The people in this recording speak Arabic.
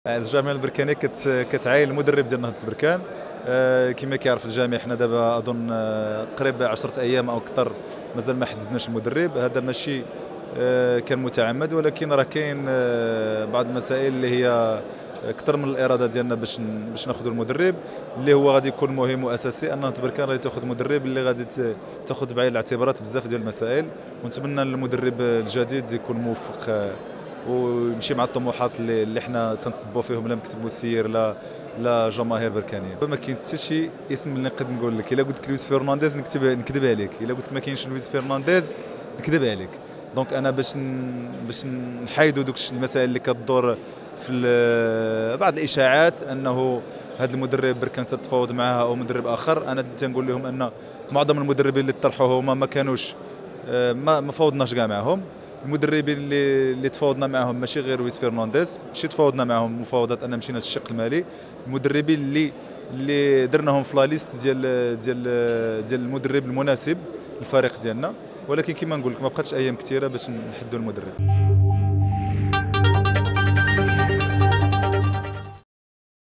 الجامعه البركانيه كتعاين المدرب ديال نهضه بركان. كما كيعرف الجميع حنا دابا اظن قريب 10 ايام او اكثر مازال ما حددناش المدرب. هذا ماشي كان متعمد، ولكن راه كاين بعض المسائل اللي هي اكثر من الاراده ديالنا باش ناخذوا المدرب اللي هو غادي يكون مهم واساسي. ان نهضه بركان غادي تاخذ مدرب اللي غادي تاخذ بعين الاعتبارات بزاف ديال المسائل، ونتمنى المدرب الجديد يكون موفق ويمشي مع الطموحات اللي حنا تنصبوا فيهم لا مكتب مسير لا جماهير بركانيه. ما كاين حتى شي اسم اللي نقدر نقول لك. الا قلت لك لويس فرنانديز نكذب عليك، الا قلت ما كاينش لويس فرنانديز نكذب عليك. دونك انا باش نحيدوا دوك المسائل اللي كتدور في بعض الاشاعات انه هذا المدرب بركان تتفاوض معاه او مدرب اخر، انا تنقول لهم ان معظم المدربين اللي طرحوه هما ما كانوش ما فاوضناش كاع معهم. المدربين اللي تفاوضنا معهم ماشي غير لويس فرنانديز، ماشي تفاوضنا معهم مفاوضات ان مشينا للشق المالي. المدربين اللي درناهم في لا ليست ديال المدرب المناسب للفريق ديالنا، ولكن كما نقول لك ما بقاتش ايام كثيره باش نحدوا المدرب.